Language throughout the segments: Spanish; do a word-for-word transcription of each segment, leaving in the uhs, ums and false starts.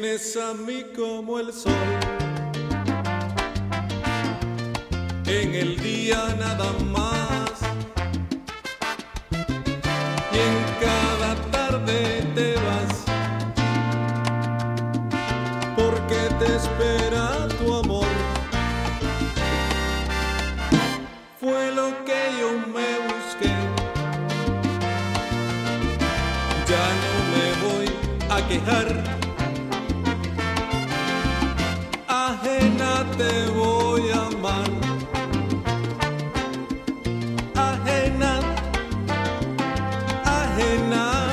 Vienes a mí como el sol, en el día nada más, y en cada tarde te vas, porque te espera tu amor. Fue lo que yo me busqué, ya no me voy a quejar. Ajena te voy a amar, ajena, ajena,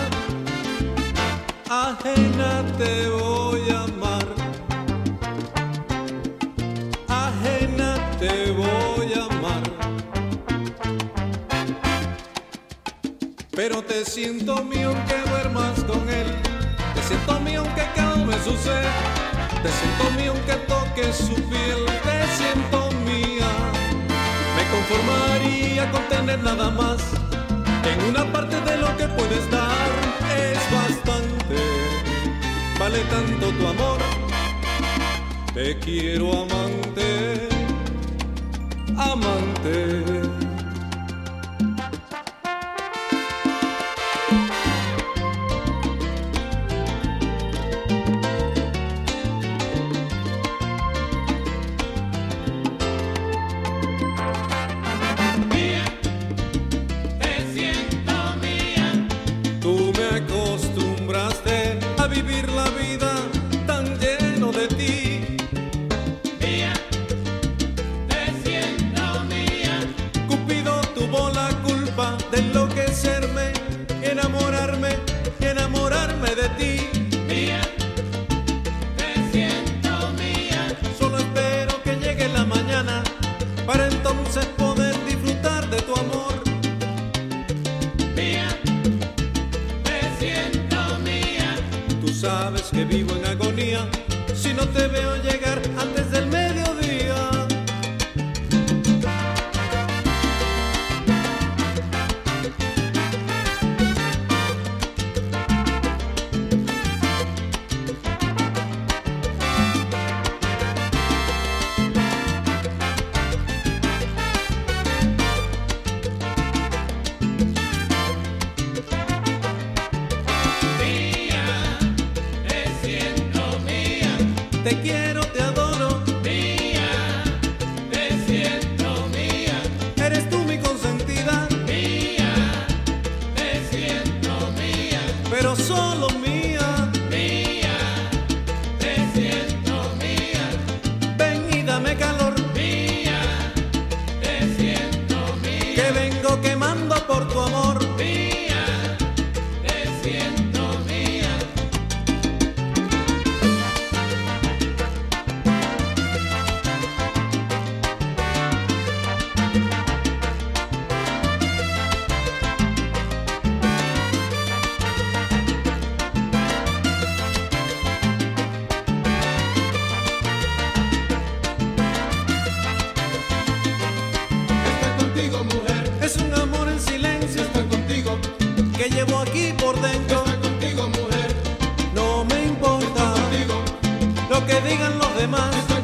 ajena te voy a amar, ajena te voy a amar. Pero te siento mío aunque duermas con él, te siento mío aunque calme su sed, te siento mío aunque toques su piel, te siento mía. Me conformaría con tener nada más, en una parte de lo que puedes dar es bastante. Vale tanto tu amor, te quiero amante, amante. A vivir la vida tan lleno de ti. Mía, te siento mía. Cupido tuvo la culpa de enloquecerme, enamorarme, enamorarme de ti. Mía, te siento mía. Solo espero que llegue la mañana para entonces poder disfrutar de tu amor. Mía, te siento mía. Tú sabes que vivo en agonía si no te veo llegar antes del mediodía. Te quiero, te adoro, mía, te siento mía. Eres tú mi consentida, mía, te siento mía. Pero solo mía, mía, te siento mía. Ven y dame calor, mía, te siento mía. Que vengo quemando por tu amor, mía, te siento mía. Es un amor en silencio, Estoy contigo, que llevo aquí por dentro. estoy contigo, mujer. No me importa Estoy contigo, lo que digan los demás.